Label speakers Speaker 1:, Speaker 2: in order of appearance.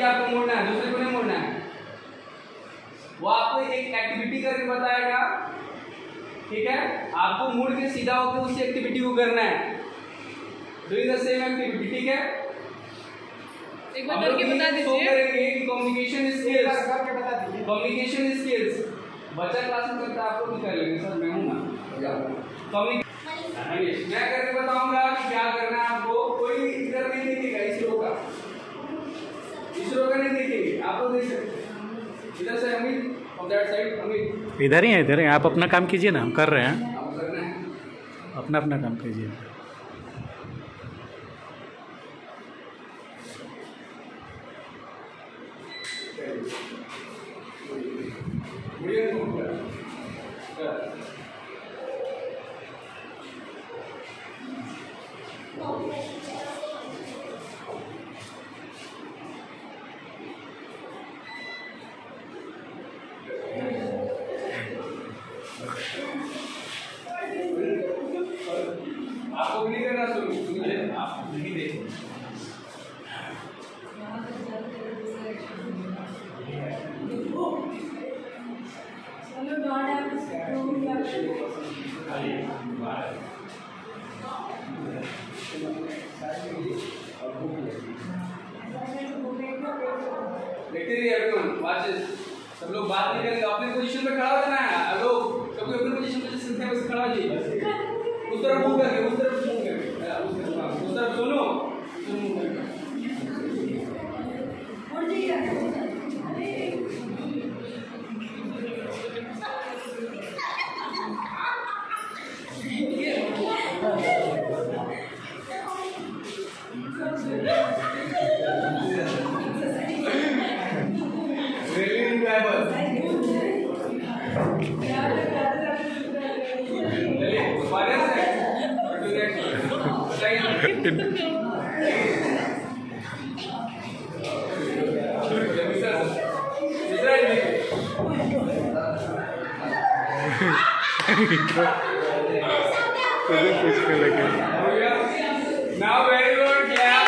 Speaker 1: आपको मोड़ना है, दूसरे को नहीं मोड़ना है। वो आपको एक एक्टिविटी करके बताएगा, ठीक है, आपको मुड़ के सीधा होकर उसी एक्टिविटी को करना है, डूइंग द सेम एक्टिविटी, ठीक है।
Speaker 2: एक बार करके बता दीजिए।
Speaker 1: करेंगे कि कम्युनिकेशन स्किल्स, कम्युनिकेशन स्किल्स बच्चा क्लास में करता है, आपको भी कर लेंगे सर, मैं हूं ना। मैं करके बताऊंगा कि क्या करना है आपको। कोई इधर नहीं देखेगा, इसरो का नहीं देखेंगे, आप लोग देख सकते। इधर से अमित और दैट साइड अमित,
Speaker 3: इधर ही है। आप अपना काम कीजिए ना, हम कर रहे हैं।
Speaker 1: आपको करना है,
Speaker 3: अपना अपना काम कीजिए।
Speaker 1: आपको भी नहीं करना शुरू, आप नहीं देखो। देखते रहिए एवरीवन, वॉच दिस। सब लोग बात नहीं करेंगे, अपनी पोजीशन पे खड़ा हो जाना है। लोग कभी अपनी पोजीशन पे जिस से खड़ा हो जाइए, उस तरफ मूव करके, उस तरफ मूव करके, उस तरफ सुनो, मूव करके। Now very good, yeah.